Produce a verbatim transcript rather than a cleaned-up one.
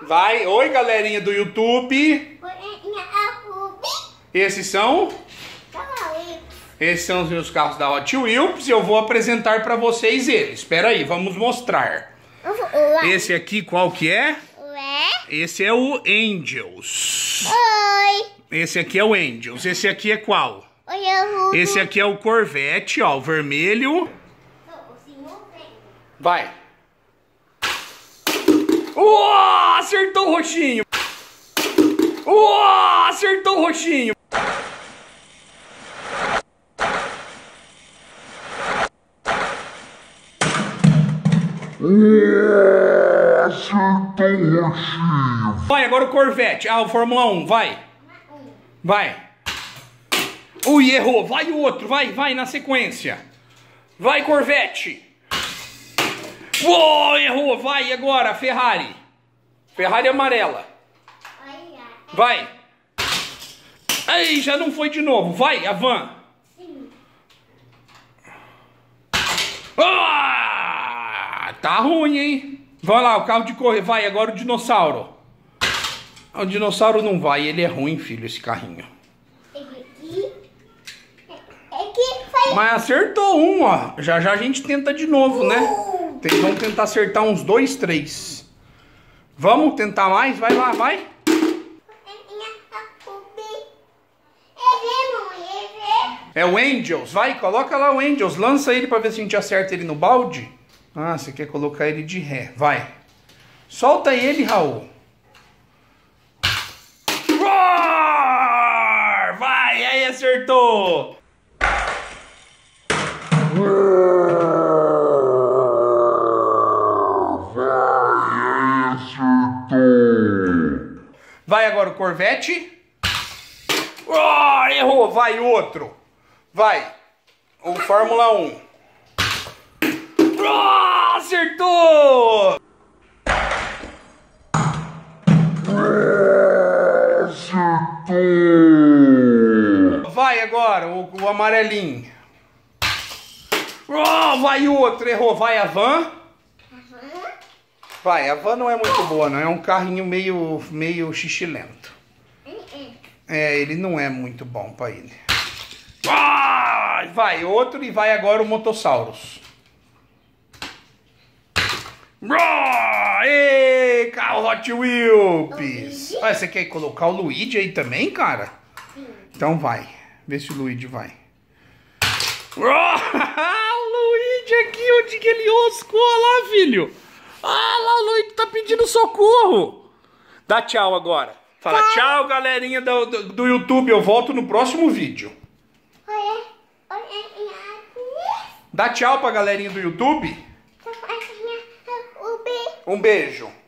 Vai. Oi, galerinha do YouTube. Esses são... Esses são os meus carros da Hot Wheels e eu vou apresentar pra vocês eles. Espera aí, vamos mostrar. Esse aqui, qual que é? Esse é o Angels. Oi. Esse aqui é o Angels. Esse aqui é qual? Oi, Esse aqui é o Corvette, ó, o vermelho. Vai. Uou, acertou o roxinho. Uou, acertou o roxinho. Acertou o roxinho. Vai, agora o Corvette. Ah, o Fórmula um, vai. Vai. Ui, errou. Vai o outro, vai, vai na sequência. Vai, Corvette. Uou, errou. Vai agora, Ferrari. Ferrari amarela. Vai. Aí, já não foi de novo. Vai, a van. Ah, tá ruim, hein? Vai lá, o carro de correr. Vai, agora o dinossauro. O dinossauro não vai, ele é ruim, filho, esse carrinho. Mas acertou um, ó. Já já a gente tenta de novo, né? Tem, vamos tentar acertar uns dois, três. Vamos tentar mais? Vai lá, vai. É o Angels, vai, coloca lá o Angels. Lança ele pra ver se a gente acerta ele no balde. Ah, você quer colocar ele de ré. Vai. Solta ele, Raul. Roar! Vai, aí acertou. Vai agora o Corvette. Oh, errou. Vai outro. Vai. O Fórmula um. Oh, acertou. Acertou. Vai agora o, o amarelinho. Oh, vai outro. Errou. Vai a van. Vai, a van não é muito boa, não. É um carrinho meio, meio xixilento. É, ele não é muito bom pra ele. Ah, vai, outro e vai agora o Motosaurus. Ah, ei, carro Hot Wheels. Ah, você quer colocar o Luigi aí também, cara? Sim. Então vai, vê se o Luigi vai. Ah, o Luigi aqui, onde que ele oscou lá, filho? Ah, lá o Luigi tá pedindo socorro. Dá tchau agora. Fala tchau, tchau galerinha do, do, do YouTube. Eu volto no próximo vídeo. Dá tchau pra galerinha do YouTube. Um beijo.